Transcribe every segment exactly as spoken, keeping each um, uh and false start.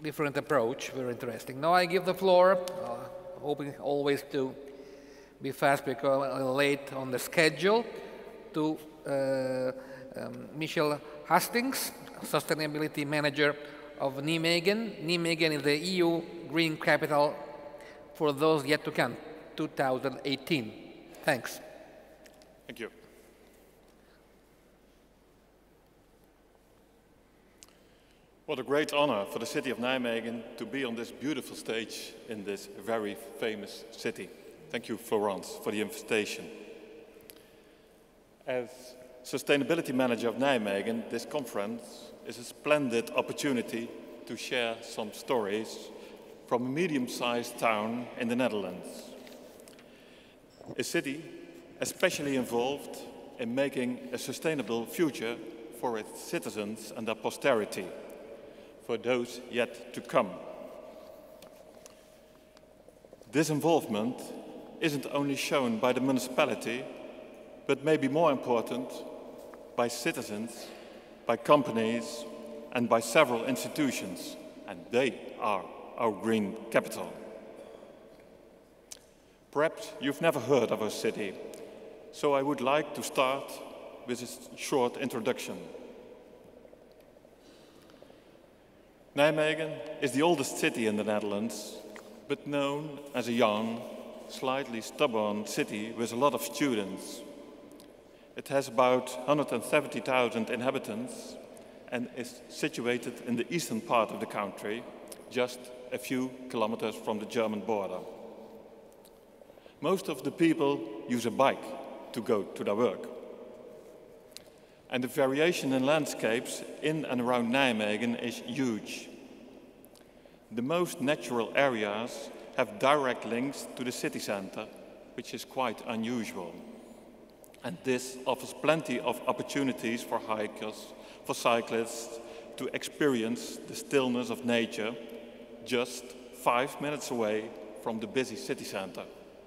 different approach, very interesting. Now I give the floor, uh, hoping always to be fast because I'm late on the schedule, to uh, um, Michel Hastings, Sustainability Manager of Nijmegen. Nijmegen is the E U Green Capital for those yet to come, two thousand eighteen. Thanks. Thank you. What a great honor for the city of Nijmegen to be on this beautiful stage in this very famous city. Thank you, Florence, for the invitation. As Sustainability Manager of Nijmegen, this conference is a splendid opportunity to share some stories from a medium-sized town in the Netherlands. A city especially involved in making a sustainable future for its citizens and their posterity, for those yet to come. This involvement isn't only shown by the municipality, but maybe more important, by citizens, by companies, and by several institutions, and they are our green capital. Perhaps you've never heard of our city, so I would like to start with a short introduction. Nijmegen is the oldest city in the Netherlands, but known as a young, slightly stubborn city with a lot of students. It has about one hundred seventy thousand inhabitants and is situated in the eastern part of the country, just a few kilometers from the German border. Most of the people use a bike to go to their work. And the variation in landscapes in and around Nijmegen is huge. The most natural areas have direct links to the city center, which is quite unusual. And this offers plenty of opportunities for hikers, for cyclists, to experience the stillness of nature just five minutes away from the busy city center.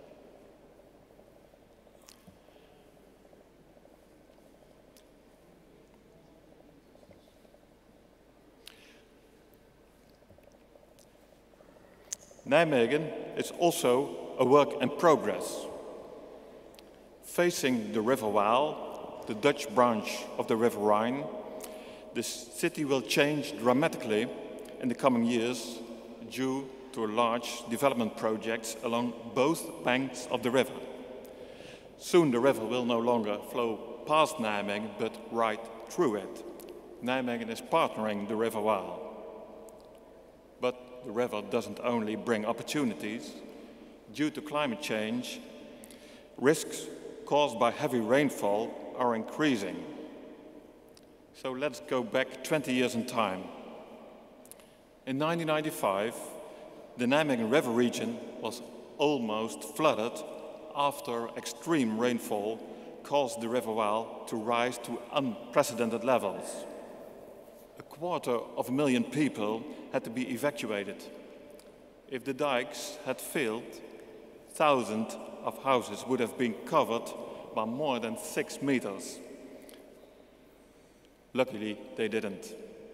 Nijmegen is also a work in progress. Facing the River Waal, the Dutch branch of the River Rhine, this city will change dramatically in the coming years due to large development projects along both banks of the river. Soon the river will no longer flow past Nijmegen, but right through it. Nijmegen is partnering the River Waal. But the river doesn't only bring opportunities. Due to climate change, risks caused by heavy rainfall are increasing. So let's go back twenty years in time. In nineteen ninety-five, the Nijmegen River region was almost flooded after extreme rainfall caused the River Waal to rise to unprecedented levels. A quarter of a million people had to be evacuated. If the dikes had failed, thousands of houses would have been covered by more than six meters. Luckily, they didn't.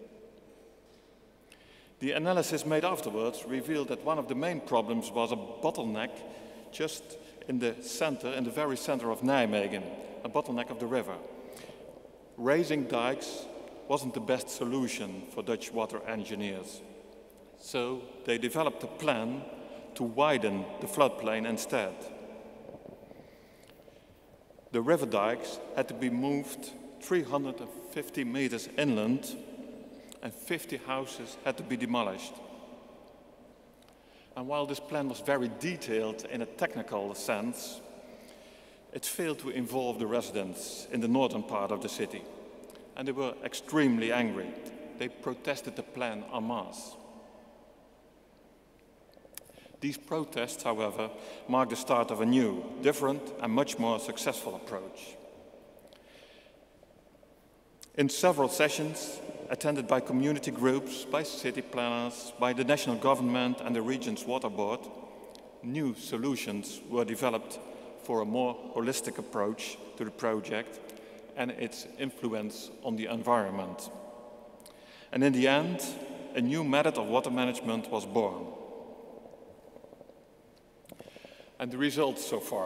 The analysis made afterwards revealed that one of the main problems was a bottleneck just in the center, in the very center of Nijmegen, a bottleneck of the river. Raising dikes wasn't the best solution for Dutch water engineers. So they developed a plan to widen the floodplain instead. The river dikes had to be moved three hundred fifty meters inland and fifty houses had to be demolished. And while this plan was very detailed in a technical sense, it failed to involve the residents in the northern part of the city. And they were extremely angry. They protested the plan en masse. These protests, however, marked the start of a new, different and much more successful approach. In several sessions, attended by community groups, by city planners, by the national government and the region's water board, new solutions were developed for a more holistic approach to the project and its influence on the environment. And in the end, a new method of water management was born. And the results so far.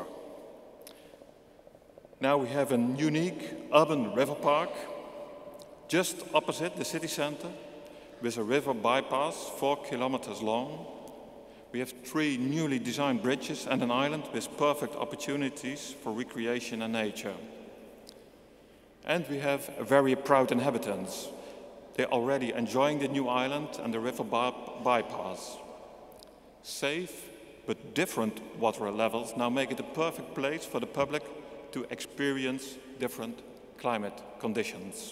Now we have a unique urban river park just opposite the city center with a river bypass four kilometers long. We have three newly designed bridges and an island with perfect opportunities for recreation and nature. And we have very proud inhabitants. They're already enjoying the new island and the river by bypass. Safe but different water levels now make it a perfect place for the public to experience different climate conditions.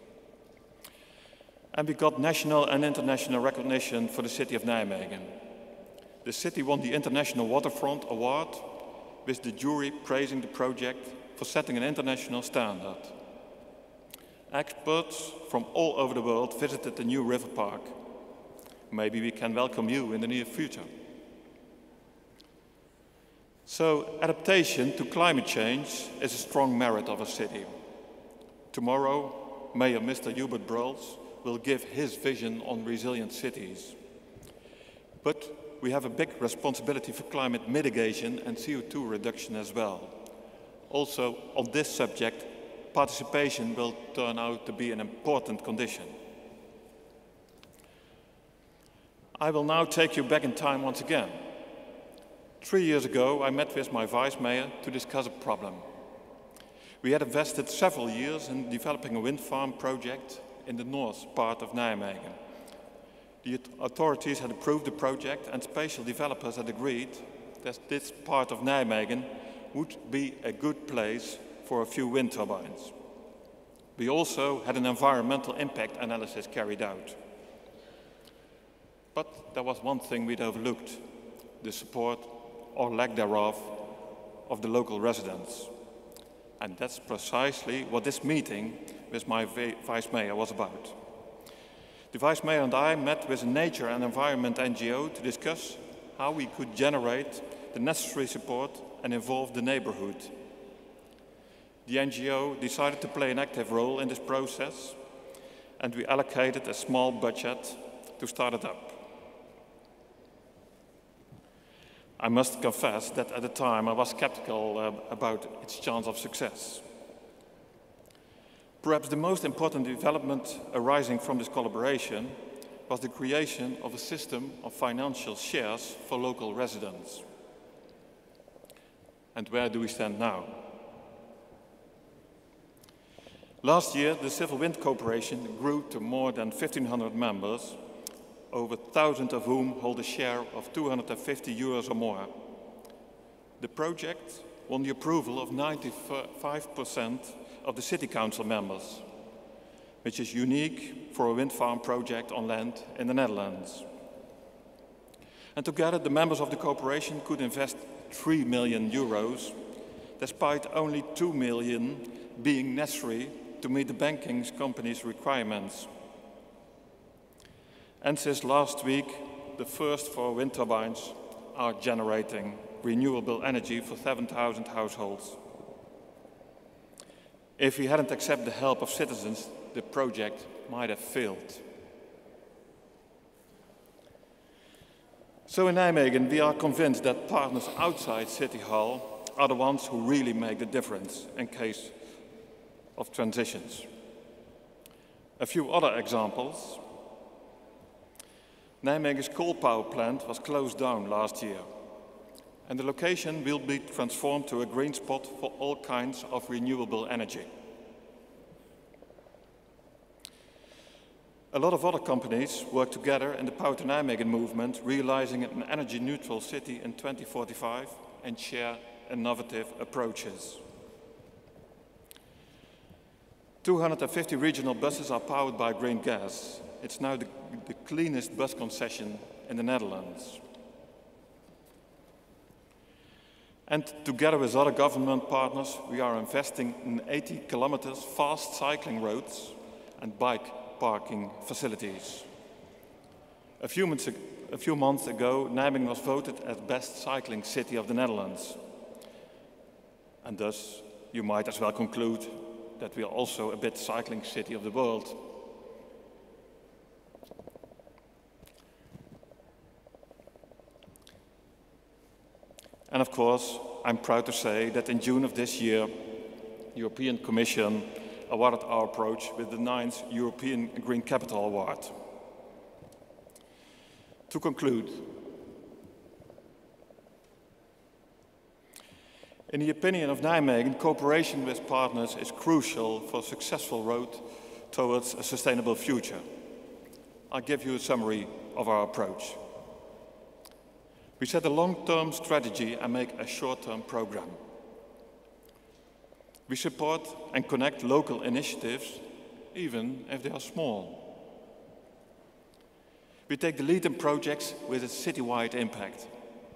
And we got national and international recognition for the city of Nijmegen. The city won the International Waterfront Award, with the jury praising the project for setting an international standard. Experts from all over the world visited the new river park. Maybe we can welcome you in the near future. So, adaptation to climate change is a strong merit of a city. Tomorrow, Mayor Mister Hubert Bruls will give his vision on resilient cities. But we have a big responsibility for climate mitigation and C O two reduction as well. Also, on this subject, participation will turn out to be an important condition. I will now take you back in time once again. Three years ago, I met with my vice mayor to discuss a problem. We had invested several years in developing a wind farm project in the north part of Nijmegen. The authorities had approved the project and spatial developers had agreed that this part of Nijmegen would be a good place for a few wind turbines. We also had an environmental impact analysis carried out. But there was one thing we'd overlooked: the support, or lack thereof, of the local residents. And that's precisely what this meeting with my vice mayor was about. The vice mayor and I met with a nature and environment N G O to discuss how we could generate the necessary support and involve the neighborhood. The N G O decided to play an active role in this process, and we allocated a small budget to start it up. I must confess that at the time I was skeptical uh, about its chance of success. Perhaps the most important development arising from this collaboration was the creation of a system of financial shares for local residents. And where do we stand now? Last year, the Civil Wind Corporation grew to more than fifteen hundred members, over one thousand of whom hold a share of two hundred fifty euros or more. The project won the approval of ninety-five percent of the City Council members, which is unique for a wind farm project on land in the Netherlands. And together, the members of the corporation could invest three million euros, despite only two million being necessary to meet the banking company's requirements. And since last week, the first four wind turbines are generating renewable energy for seven thousand households. If we hadn't accepted the help of citizens, the project might have failed. So in Nijmegen, we are convinced that partners outside City Hall are the ones who really make the difference in case of transitions. A few other examples. Nijmegen's coal power plant was closed down last year, and the location will be transformed to a green spot for all kinds of renewable energy. A lot of other companies work together in the Power to Nijmegen movement, realizing an energy-neutral city in twenty forty-five and share innovative approaches. two hundred fifty regional buses are powered by green gas. It's now the, the cleanest bus concession in the Netherlands. And together with other government partners, we are investing in eighty kilometers fast cycling roads and bike parking facilities. A few months, a few months ago, Nijmegen was voted as best cycling city of the Netherlands. And thus, you might as well conclude that we are also a bit cycling city of the world. And of course, I'm proud to say that in June of this year, the European Commission awarded our approach with the ninth European Green Capital Award. To conclude, in the opinion of Nijmegen, cooperation with partners is crucial for a successful road towards a sustainable future. I'll give you a summary of our approach. We set a long-term strategy and make a short-term program. We support and connect local initiatives, even if they are small. We take the lead in projects with a citywide impact.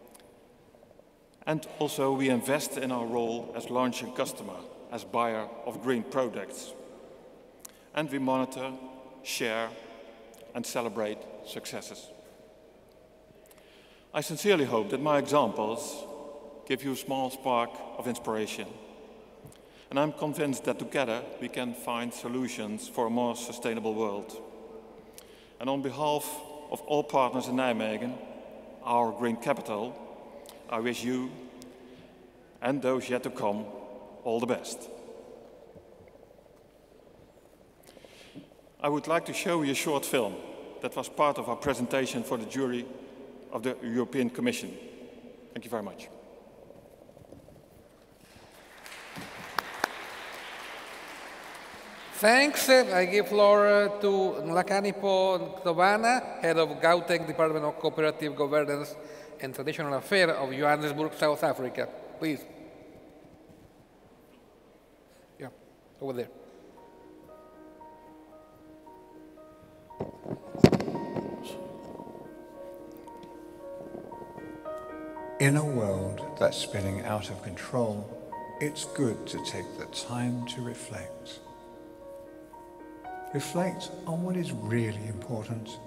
And also we invest in our role as launching customer, as buyer of green products. And we monitor, share, and celebrate successes. I sincerely hope that my examples give you a small spark of inspiration. And I'm convinced that together we can find solutions for a more sustainable world. And on behalf of all partners in Nijmegen, our green capital, I wish you and those yet to come all the best. I would like to show you a short film that was part of our presentation for the jury of the European Commission. Thank you very much. Thanks. I give floor to Nhlakanipo Ntobana, Head of Gauteng Department of Cooperative Governance and Traditional Affairs of Johannesburg, South Africa. Please. Yeah, over there. In a world that's spinning out of control, it's good to take the time to reflect. Reflect on what is really important.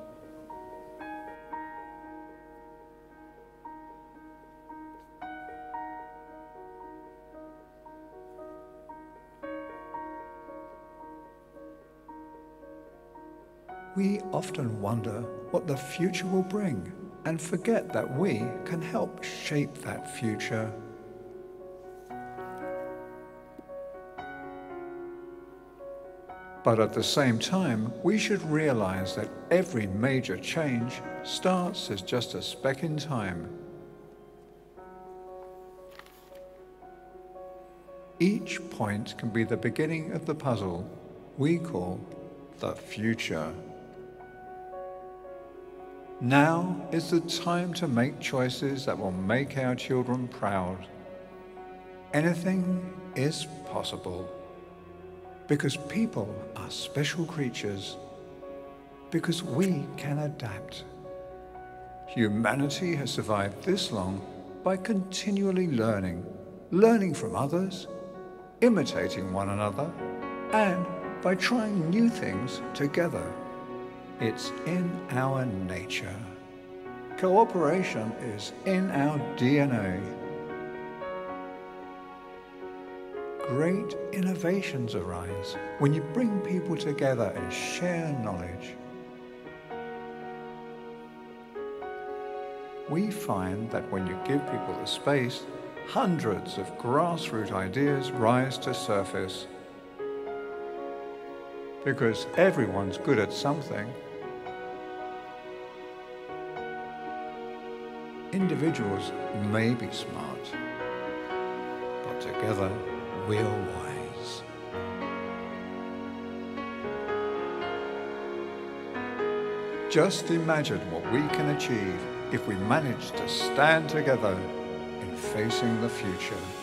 We often wonder what the future will bring and forget that we can help shape that future. But at the same time, we should realize that every major change starts as just a speck in time. Each point can be the beginning of the puzzle we call the future. Now is the time to make choices that will make our children proud. Anything is possible. Because people are special creatures. Because we can adapt. Humanity has survived this long by continually learning, learning from others, imitating one another, and by trying new things together. It's in our nature. Cooperation is in our D N A. Great innovations arise when you bring people together and share knowledge. We find that when you give people the space, hundreds of grassroots ideas rise to surface. Because everyone's good at something. Individuals may be smart, but together we're wise. Just imagine what we can achieve if we manage to stand together in facing the future.